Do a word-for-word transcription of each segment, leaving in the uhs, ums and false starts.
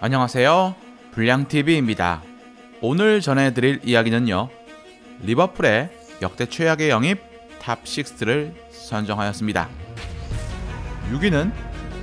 안녕하세요, 불량티비입니다. 오늘 전해드릴 이야기는요, 리버풀의 역대 최악의 영입 탑 식스를 선정하였습니다. 육 위는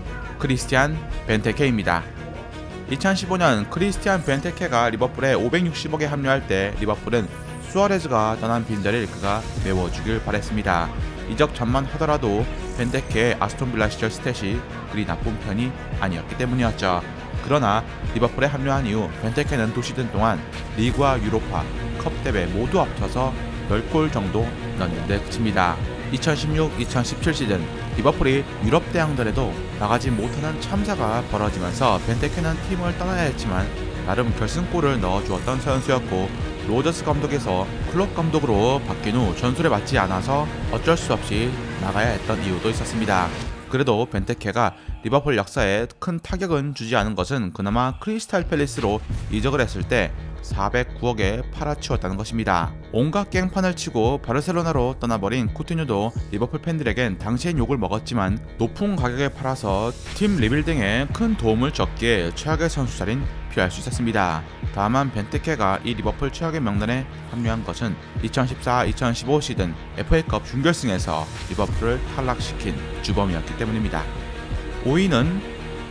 크리스티안 벤테케입니다. 이천십오 년 크리스티안 벤테케가 리버풀에 오백육십억에 합류할 때 리버풀은 수아레즈가 떠난 빈자리를 그가 메워주길 바랬습니다. 이적 전만 하더라도 벤테케의 아스톤빌라 시절 스탯이 그리 나쁜 편이 아니었기 때문이었죠. 그러나 리버풀에 합류한 이후 벤테케는 두 시즌 동안 리그와 유로파, 컵 대회 모두 합쳐서 십 골 정도 넣는데 그칩니다. 이천십육 이천십칠 시즌 리버풀이 유럽 대항전에도 나가지 못하는 참사가 벌어지면서 벤테케는 팀을 떠나야 했지만 나름 결승골을 넣어주었던 선수였고, 로저스 감독에서 클럽 감독으로 바뀐 후 전술에 맞지 않아서 어쩔 수 없이 나가야 했던 이유도 있었습니다. 그래도 벤테케가 리버풀 역사에 큰 타격은 주지 않은 것은 그나마 크리스탈 팰리스로 이적을 했을 때 사백구억에 팔아치웠다는 것입니다. 온갖 깽판을 치고 바르셀로나로 떠나버린 쿠티뉴도 리버풀 팬들에겐 당시엔 욕을 먹었지만 높은 가격에 팔아서 팀 리빌딩에 큰 도움을 줬기에 최악의 선수자린 피할 수 있었습니다. 다만 벤테케가 이 리버풀 최악의 명단에 합류한 것은 이천십사 이천십오 시즌 에프에이컵 준결승에서 리버풀을 탈락시킨 주범이었기 때문입니다. 오 위는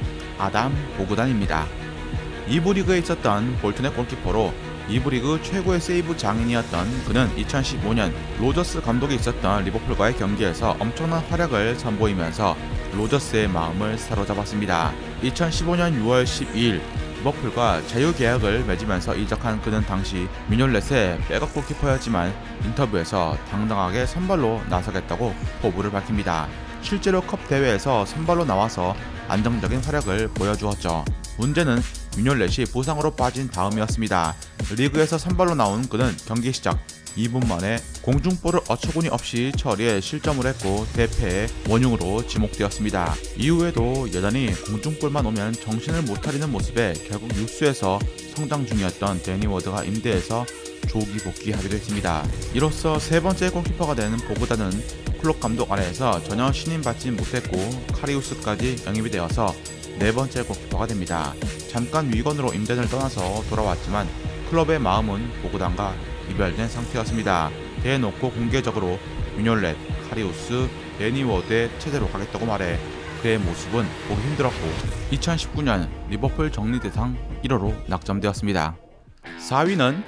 아담 보그단입니다. 이 부 리그에 있었던 볼튼의 골키퍼로 이 부 리그 최고의 세이브 장인이었던 그는 이천십오 년 로저스 감독이 있었던 리버풀과의 경기에서 엄청난 활약을 선보이면서 로저스의 마음을 사로잡았습니다. 이천십오 년 유월 십이일 리버풀과 자유계약을 맺으면서 이적한 그는 당시 미뇰렛의 백업 골키퍼였지만 인터뷰에서 당당하게 선발로 나서겠다고 포부를 밝힙니다. 실제로 컵 대회에서 선발로 나와서 안정적인 활약을 보여주었죠. 문제는 미뇰렛이 부상으로 빠진 다음이었습니다. 리그에서 선발로 나온 그는 경기 시작 이 분 만에 공중볼을 어처구니 없이 처리해 실점을 했고 대패의 원흉으로 지목되었습니다. 이후에도 여전히 공중볼만 오면 정신을 못 차리는 모습에 결국 유스에서 성장 중이었던 데니 워드가 임대해서 조기 복귀하기도 했습니다. 이로써 세 번째 골키퍼가 되는 보그단은 클롭 감독 아래에서 전혀 신임받지 못했고 카리우스까지 영입이 되어서 네 번째 골키퍼가 됩니다. 잠깐 위건으로 임대를 떠나서 돌아왔지만 클럽의 마음은 보그단과 이별된 상태였습니다. 대놓고 공개적으로 미뇰렛, 카리우스, 데니 워드의 체제로 가겠다고 말해 그의 모습은 보기 힘들었고 이천십구 년 리버풀 정리대상 일 호로 낙점되었습니다. 사 위는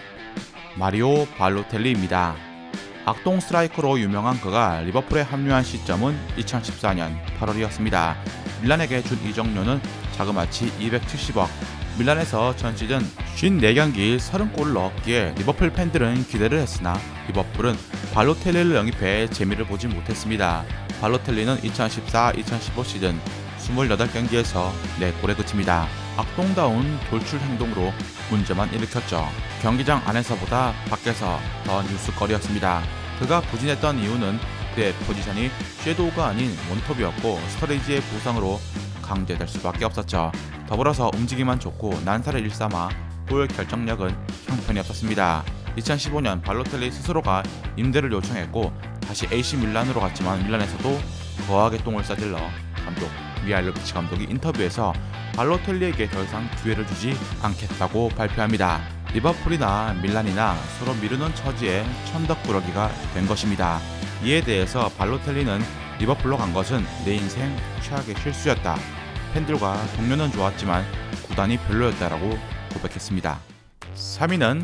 마리오 발로텔리입니다. 악동 스트라이커로 유명한 그가 리버풀에 합류한 시점은 이천십사 년 팔월이었습니다. 밀란에게 준 이적료는 자그마치 이백칠십억. 밀란에서 전 시즌 오십사 경기 삼십 골을 넣었기에 리버풀 팬들은 기대를 했으나 리버풀은 발로텔리를 영입해 재미를 보지 못했습니다. 발로텔리는 이천십사 이천십오 시즌 이십팔 경기에서 네 골에 그칩니다. 악동다운 돌출 행동으로 문제만 일으켰죠. 경기장 안에서보다 밖에서 더 뉴스거리였습니다. 그가 부진했던 이유는 그의 포지션이 섀도우가 아닌 원톱이었고 스터리지의 부상으로 강제될 수밖에 없었죠. 더불어서 움직임만 좋고 난사를 일삼아 골 결정력은 형편이 없었습니다. 이천십오 년 발로텔리 스스로가 임대를 요청했고 다시 에이씨 밀란으로 갔지만 밀란에서도 거하게 똥을 싸질러 감독 미하일로비치 감독이 인터뷰에서 발로텔리에게 더 이상 기회를 주지 않겠다고 발표합니다. 리버풀이나 밀란이나 서로 미루는 처지에 천덕꾸러기가 된 것입니다. 이에 대해서 발로텔리는 리버풀로 간 것은 내 인생 최악의 실수였다. 팬들과 동료는 좋았지만 구단이 별로였다라고 고백했습니다. 삼 위는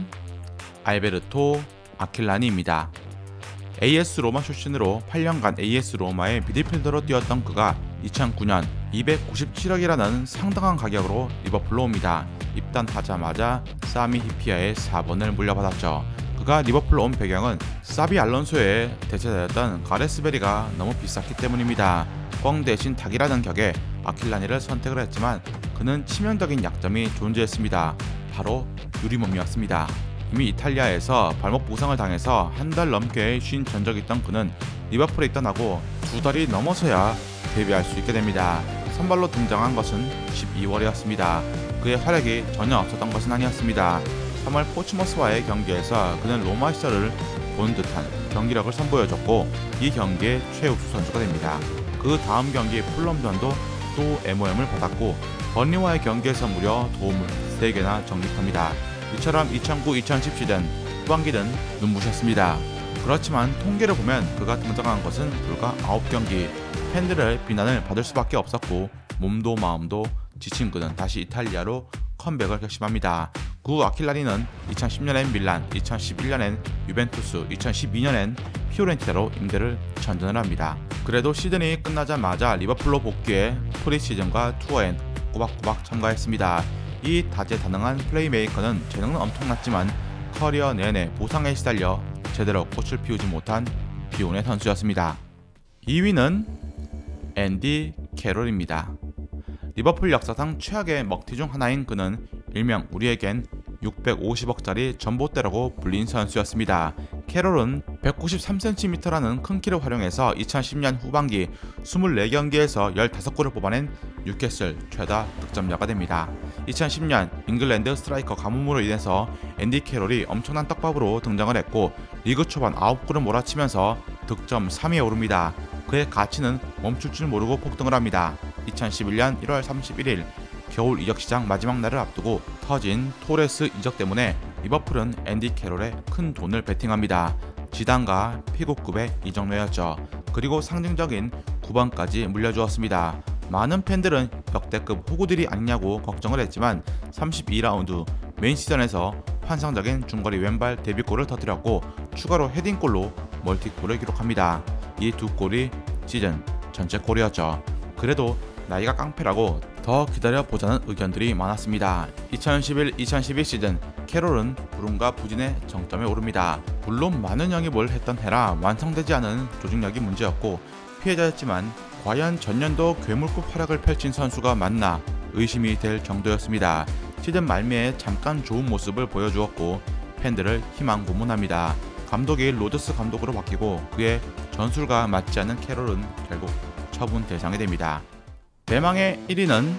알베르토 아킬라니입니다. 에이에스 로마 출신으로 팔 년간 에이에스 로마의 미드필더로 뛰었던 그가 이천구 년 이백구십칠억이라는 상당한 가격으로 리버풀로 옵니다. 입단하자마자 사미 히피아의 사 번을 물려받았죠. 그가 리버풀로 온 배경은 사비 알론소의 대체자였던 가레스 베리가 너무 비쌌기 때문입니다. 뻥 대신 닭이라는 격에 아킬라니를 선택을 했지만 그는 치명적인 약점이 존재했습니다. 바로 유리몸이었습니다. 이미 이탈리아에서 발목 부상을 당해서 한 달 넘게 쉰 전적이 있던 그는 리버풀에 입단하고 두 달이 넘어서야 데뷔할 수 있게 됩니다. 선발로 등장한 것은 십이월이었습니다. 그의 활약이 전혀 없었던 것은 아니었습니다. 삼월 포츠머스와의 경기에서 그는 로마 시절을 본 듯한 경기력을 선보여줬고 이 경기의 최우수 선수가 됩니다. 그 다음 경기 풀럼전도 또 엠오엠을 받았고 번리와의 경기에서 무려 도움을 세 개나 적립합니다. 이처럼 이천구 이천십 시즌 후반기는 눈부셨습니다. 그렇지만 통계를 보면 그가 등장한 것은 불과 아홉 경기. 팬들의 비난을 받을 수밖에 없었고 몸도 마음도 지친 그는 다시 이탈리아로 컴백을 결심합니다. 구 아킬라니는 이천십 년엔 밀란, 이천십일 년엔 유벤투스, 이천십이 년엔 피오렌티나로 임대를 전전을 합니다. 그래도 시즌이 끝나자마자 리버풀로 복귀해 프리시즌과 투어엔 꼬박꼬박 참가했습니다. 이 다재다능한 플레이메이커는 재능은 엄청났지만 커리어 내내 부상에 시달려 제대로 꽃을 피우지 못한 비운의 선수였습니다. 이 위는 앤디 캐롤입니다. 리버풀 역사상 최악의 먹튀 중 하나인 그는 일명 우리에겐 육백오십억짜리 전봇대라고 불린 선수였습니다. 캐롤은 백구십삼 센티미터라는 큰 키를 활용해서 이천십 년 후반기 이십사 경기에서 십오 골을 뽑아낸 뉴캐슬 최다 득점자가 됩니다. 이천십 년 잉글랜드 스트라이커 가뭄으로 인해서 앤디 캐롤이 엄청난 떡밥으로 등장을 했고 리그 초반 아홉 골을 몰아치면서 득점 삼 위에 오릅니다. 그의 가치는 멈출 줄 모르고 폭등을 합니다. 이천십일 년 일월 삼십일일 겨울 이적시장 마지막 날을 앞두고 터진 토레스 이적 때문에 리버풀은 앤디 캐롤에 큰 돈을 베팅합니다. 지단과 피구급의 이적료였죠. 그리고 상징적인 구 번까지 물려주었습니다. 많은 팬들은 역대급 호구들이 아니냐고 걱정을 했지만 삼십이 라운드 메인 시즌에서 환상적인 중거리 왼발 데뷔골을 터뜨렸고 추가로 헤딩골로 멀티골을 기록합니다. 이 두 골이 시즌 전체 골이었죠. 그래도 나이가 깡패라고 더 기다려보자는 의견들이 많았습니다. 이천십일 이천십이 시즌 캐롤은 불운과 부진의 정점에 오릅니다. 물론 많은 영입을 했던 해라 완성되지 않은 조직력이 문제였고 피해자였지만 과연 전년도 괴물급 활약을 펼친 선수가 맞나 의심이 될 정도였습니다. 시즌 말미에 잠깐 좋은 모습을 보여주었고 팬들을 희망 고문합니다. 감독이 로드스 감독으로 바뀌고 그의 전술과 맞지 않는 캐롤은 결국 처분 대상이 됩니다. 대망의 일 위는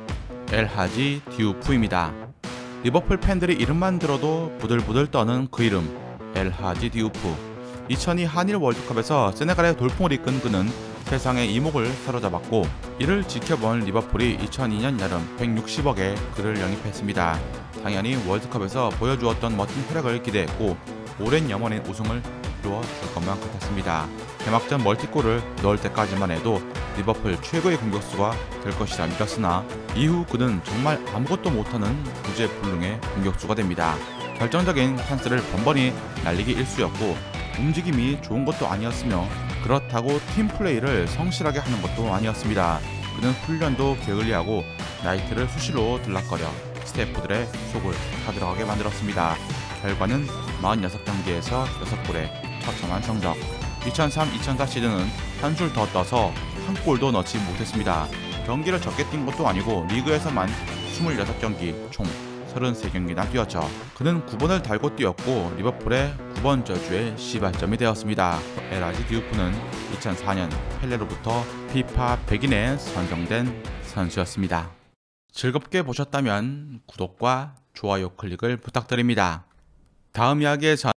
엘하지 디우프입니다. 리버풀 팬들이 이름만 들어도 부들부들 떠는 그 이름 엘하지 디우프. 이천이 한일 월드컵에서 세네갈의 돌풍을 이끈 그는 세상의 이목을 사로잡았고 이를 지켜본 리버풀이 이천이 년 여름 백육십억에 그를 영입했습니다. 당연히 월드컵에서 보여주었던 멋진 활약을 기대했고 오랜 염원인 우승을 이루어줄 것만 같았습니다. 개막전 멀티골을 넣을 때까지만 해도 리버풀 최고의 공격수가 될 것이라 믿었으나 이후 그는 정말 아무것도 못하는 구제불능의 공격수가 됩니다. 결정적인 찬스를 번번이 날리기 일쑤였고 움직임이 좋은 것도 아니었으며 그렇다고 팀플레이를 성실하게 하는 것도 아니었습니다. 그는 훈련도 게을리하고 나이트를 수시로 들락거려 스태프들의 속을 타들어가게 만들었습니다. 결과는 사십육 경기에서 여섯 골에 처참한 성적. 이천삼 이천사 시즌은 한술 더 떠서 한 골도 넣지 못했습니다. 경기를 적게 뛴 것도 아니고 리그에서만 이십육 경기 총 삼십삼 경기나 뛰었죠. 그는 구 번을 달고 뛰었고 리버풀의 구 번 저주의 시발점이 되었습니다. 엘하지 디우프는 이천사 년 펠레로부터 피파 백인에 선정된 선수였습니다. 즐겁게 보셨다면 구독과 좋아요 클릭을 부탁드립니다. 다음 이야기에 전